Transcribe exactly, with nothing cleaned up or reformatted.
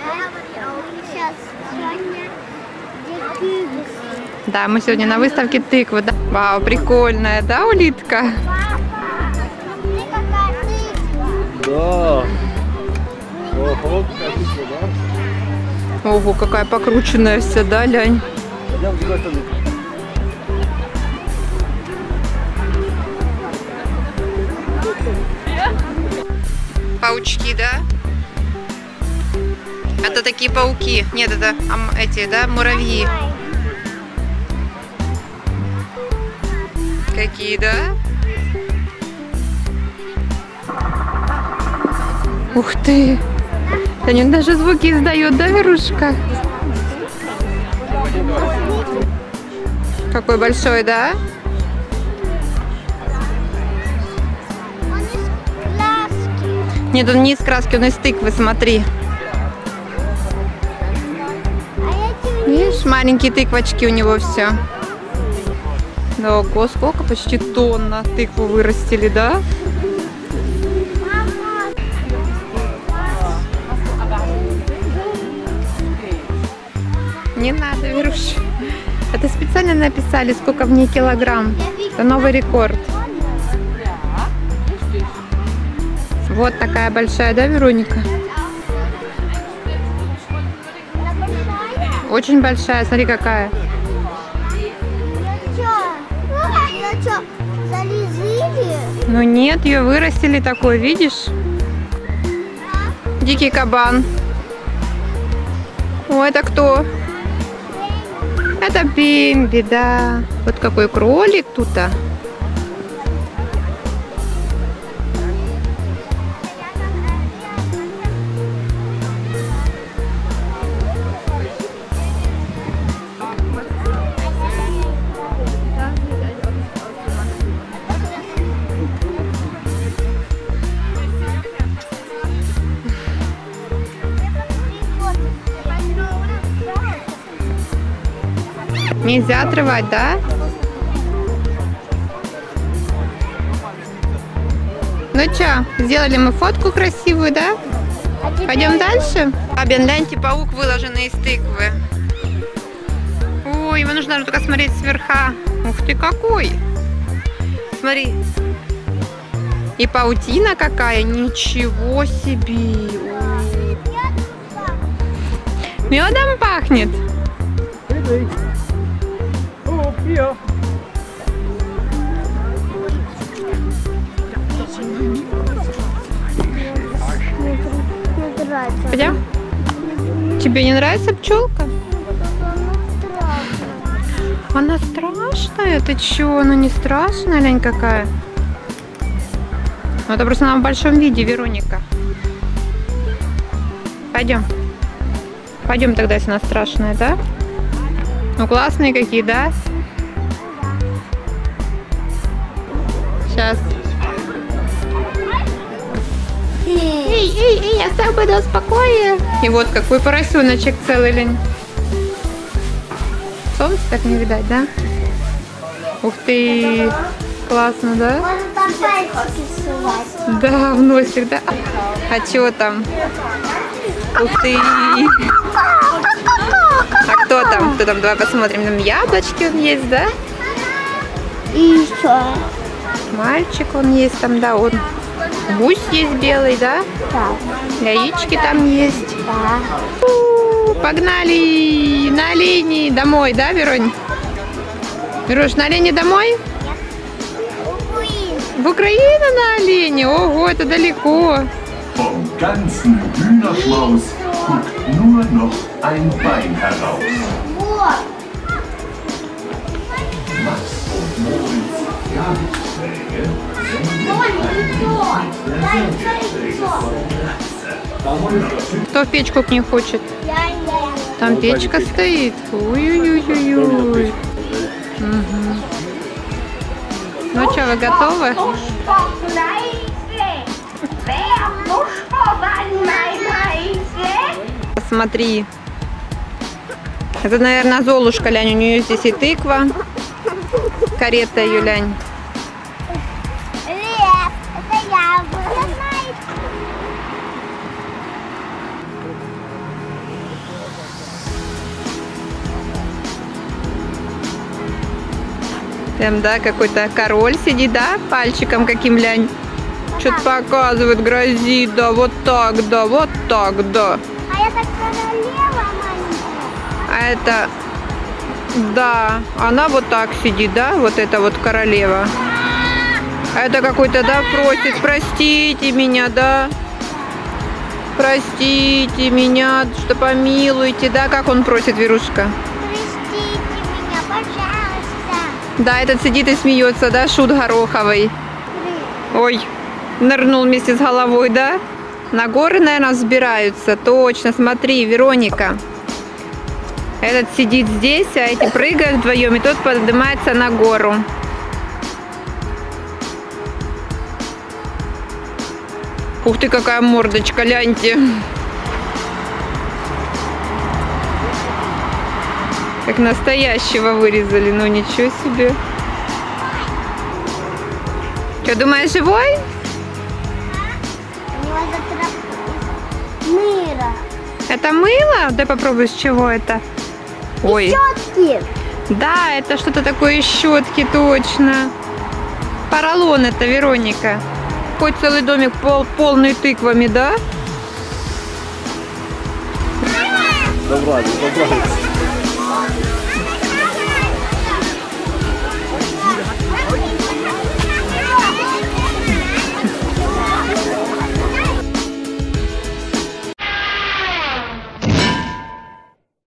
Да, мы сегодня на выставке тыквы. Да? Вау, прикольная, да, улитка? Да. Ого, какая тыква, да? Ого, какая покрученная вся, да, Лянь? Пойдем с другой стороны. Паучки, да? Это такие пауки. Нет, это ам, эти, да, муравьи. Какие, да? Ух ты! Они даже звуки издают, да, Верушка? Какой большой, да? Нет, он не из краски, он из тыквы, смотри. Видишь, маленькие тыквочки у него все. Да, ого, сколько? Почти тонна тыкву вырастили, да? Не надо, Веруш. Это специально написали, сколько в ней килограмм. Это новый рекорд. Вот такая большая, да, Вероника? Очень большая, смотри какая. Ну нет, ее вырастили такой, видишь? Дикий кабан. О, это кто? Это Бимби, да. Вот какой кролик тут-то. Нельзя отрывать, да? Ну чё, сделали мы фотку красивую, да? Пойдем дальше? А, гляньте, паук выложенный из тыквы. Ой, его нужно только смотреть сверха. Ух ты, какой! Смотри. И паутина какая, ничего себе! Медом пахнет. Пойдем? Тебе не нравится пчелка? Она страшная. Ты чё? Она не страшная, Лень, какая? Ну, это просто она в большом виде, Вероника. Пойдем. Пойдем тогда, если она страшная, да? Ну, классные какие, да? Сейчас. Эй, эй, эй, я с тобой, да, спокойно. И вот какой поросеночек целый, Лень. Солнце так не видать, да? Ух ты, классно, да? Можно там пальчики сувать. Да, в носик, да? А чё там? Ух ты! А кто там? Кто там? Давай посмотрим. Там яблочки он есть, да? И еще. Мальчик он есть там, да, он. Гусь есть белый, да? Да. Яички там есть. Да. У-у-у, погнали на оленей домой, да, Веронь? Верош, на олене домой? В Украину на олене? Ого, это далеко. Vom ganzen Hühnerschmaus guckt nur noch ein Bein heraus. Вот. Max und Moritz Gartenschläge Кто в печку к ней хочет? Я, я. Там печка стоит. Ой-ой-ой-ой. Угу. Ну что, вы готовы? Посмотри. Это, наверное, Золушка, Лянь. У нее здесь и тыква. Карета ее, Лянь. Лев, это я. Там, да, какой-то король сидит, да, пальчиком каким лянь. Что-то показывает, грозит, да, вот так, да, вот так, да. А это королева маленькая. А это, да, она вот так сидит, да, вот это вот королева. А это какой-то, да, просит, простите меня, да. Простите меня, что помилуйте, да, как он просит, Верушка? Простите меня, пожалуйста. Да, этот сидит и смеется, да, шут гороховый. Ой, нырнул вместе с головой, да? На горы, наверное, взбираются. Точно, смотри, Вероника. Этот сидит здесь, а эти прыгают вдвоем, и тот поднимается на гору. Ух ты, какая мордочка, гляньте. Как настоящего вырезали, ну ничего себе. Что, думаешь, живой? У него затрап... мыра. Это мыло? Дай попробуй, с чего это. Ой. Щетки. Да, это что-то такое из щетки, точно. Поролон это, Вероника. Хоть целый домик пол, полный тыквами, да? Добрались, добрались.